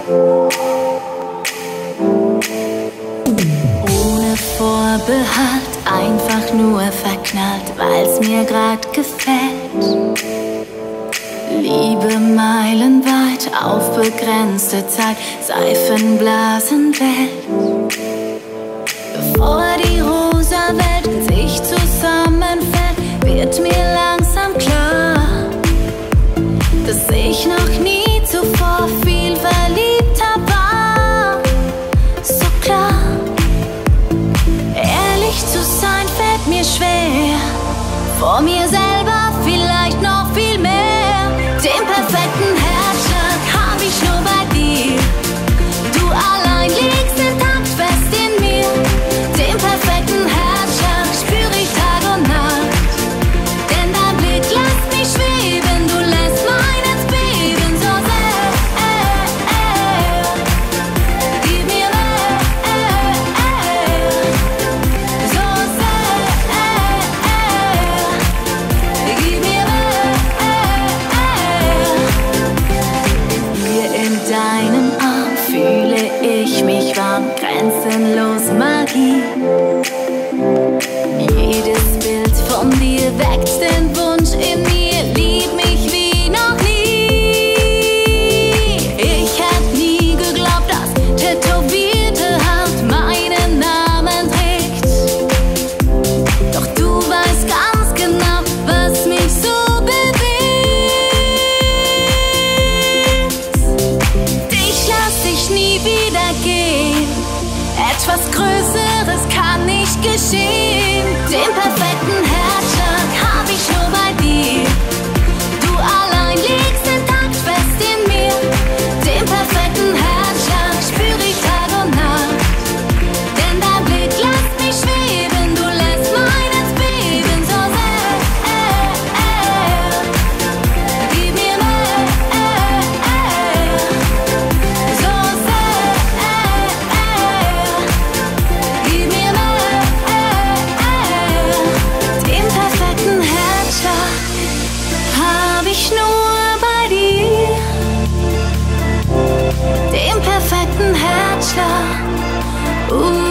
Ohne Vorbehalt, einfach nur verknallt, weil's mir grad gefällt. Liebe meilenweit auf begrenzte Zeit, Seifenblasenwelt. Bevor die rosa Welt in sich zusammenfällt, wird mir langsam klar, dass ich noch nie zuvor viel verliebter war. So klar, ehrlich zu sein fällt mir schwer, vor mir selber vielleicht noch viel mehr. Den perfekten Herzschlag hab ich nur bei dir, du allein liegst intakt fest in mir. Den perfekten Herzschlag spür ich Tag und Nacht, denn dein Blick lässt mich schweben, du lässt mein Herz beben so sehr. Gib mir mehr, so sehr. Gib mir mehr. Hier in deinem Arm fühle ich mich warm, grenzenlos Magie. Jedes Bild von dir weckt den Wunsch in mir, lieb mich wie noch nie. Ich hätte nie geglaubt, dass tätowierte Haut meinen Namen trägt. Doch du weißt ganz genau, was mich so bewegt. Dich lass ich nie wieder gehen, etwas Größeres kann nicht geschehen. Den perfekten Herzschlag hab ich nur bei dir, du allein liegst intakt fest in mir. Den perfekten Herzschlag spür ich Tag und Nacht, denn dein Blick lässt mich schweben, du lässt mein Herz beben so sehr. Gib mir mehr, so sehr. Gib mir mehr. Den perfekten Herzschlag hab ich nur bei dir. Den perfekten Herzschlag.